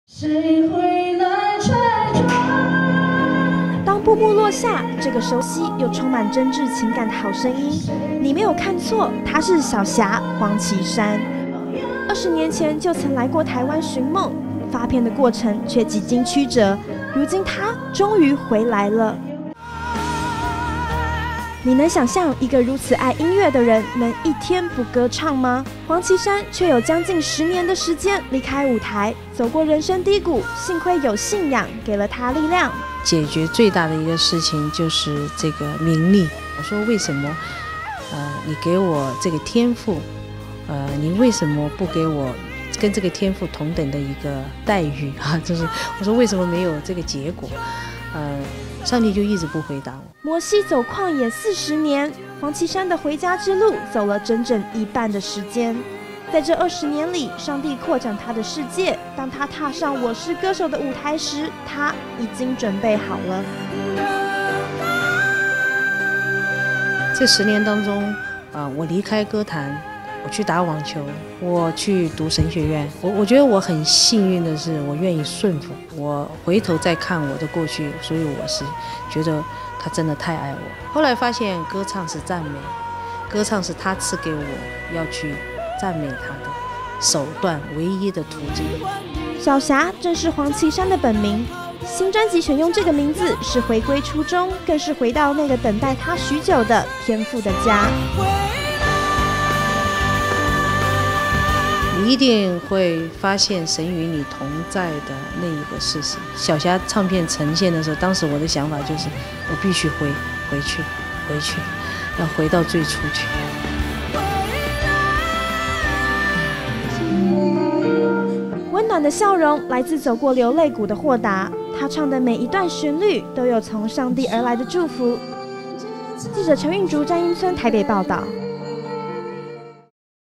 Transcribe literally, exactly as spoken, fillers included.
谁会来拆穿？ 当布幕落下，这个熟悉又充满真挚情感的好声音，你没有看错，他是小霞黄绮珊。二十年前就曾来过台湾寻梦，发片的过程却几经曲折，如今他终于回来了。你能想象一个如此爱音乐的人能一天不歌唱吗？黄绮珊却有将近十年的时间离开舞台，走过人生低谷，幸亏有信仰给了她力量。 解决最大的一个事情就是这个名利。我说为什么？呃，你给我这个天赋，呃，你为什么不给我跟这个天赋同等的一个待遇啊？就是我说为什么没有这个结果？呃。上帝就一直不回答我。 摩西走旷野四十年，黄绮珊的回家之路走了整整一半的时间。在这二十年里，上帝扩展他的世界。当他踏上《我是歌手》的舞台时，他已经准备好了。 这十年当中，啊、呃，我离开歌坛。我去打网球，我去读神学院，我我觉得我很幸运的是，我愿意顺服。我回头再看我的过去，所以我是觉得他真的太爱我。后来发现歌唱是赞美，歌唱是他赐给我要去赞美他的手段唯一的途径。 小霞正是黄绮珊的本名，新专辑选用这个名字是回归初衷，更是回到那个等待他许久的天父的家。 你一定会发现神与你同在的那一个事实。小霞唱片呈现的时候，当时我的想法就是，我必须回回去，回去，要回到最初去。 温暖的笑容来自走过流泪谷的豁达，他唱的每一段旋律都有从上帝而来的祝福。记者陈韵竹、詹英村台北报道。